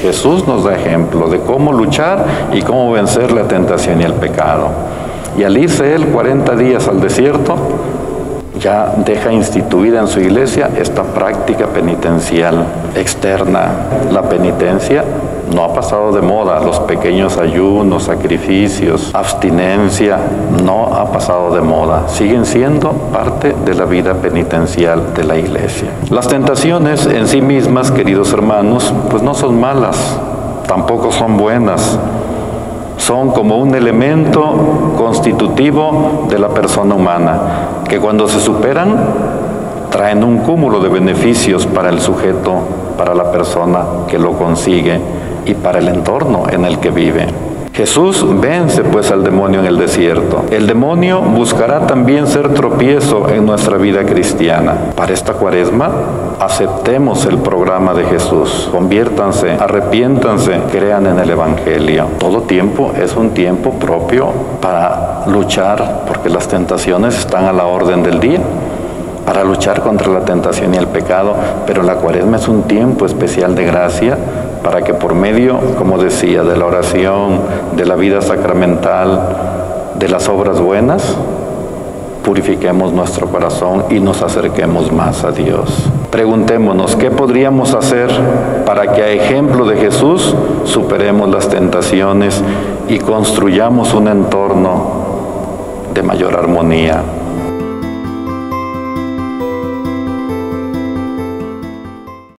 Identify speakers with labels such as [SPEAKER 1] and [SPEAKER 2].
[SPEAKER 1] Jesús nos da ejemplo de cómo luchar y cómo vencer la tentación y el pecado. Y al irse él 40 días al desierto, ya deja instituida en su iglesia esta práctica penitencial externa. La penitencia no ha pasado de moda, los pequeños ayunos, sacrificios, abstinencia, no ha pasado de moda. Siguen siendo parte de la vida penitencial de la iglesia. Las tentaciones en sí mismas, queridos hermanos, pues no son malas, tampoco son buenas. Son como un elemento constitutivo de la persona humana, que cuando se superan, traen un cúmulo de beneficios para el sujeto, para la persona que lo consigue y para el entorno en el que vive. Jesús vence pues al demonio en el desierto. El demonio buscará también ser tropiezo en nuestra vida cristiana. Para esta Cuaresma, aceptemos el programa de Jesús. Conviértanse, arrepiéntanse, crean en el Evangelio. Todo tiempo es un tiempo propio para luchar, porque las tentaciones están a la orden del día, para luchar contra la tentación y el pecado, pero la Cuaresma es un tiempo especial de gracia para que por medio, como decía, de la oración, de la vida sacramental, de las obras buenas, purifiquemos nuestro corazón y nos acerquemos más a Dios. Preguntémonos, ¿qué podríamos hacer para que a ejemplo de Jesús superemos las tentaciones y construyamos un entorno de mayor armonía?